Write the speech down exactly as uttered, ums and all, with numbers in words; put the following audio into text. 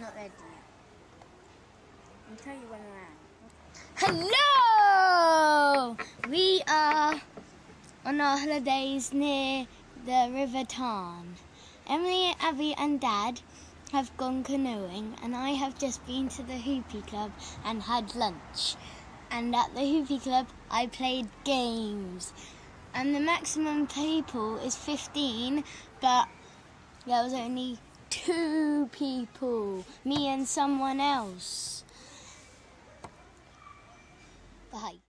not ready yet. I'll tell you when I am. Hello! We are on our holidays near the River Tarn. Emily, Abby and Dad have gone canoeing, and I have just been to the Hoopy Club and had lunch. And at the Hoopy Club I played games. And the maximum people is fifteen, but there was only two people, me and someone else. Bye.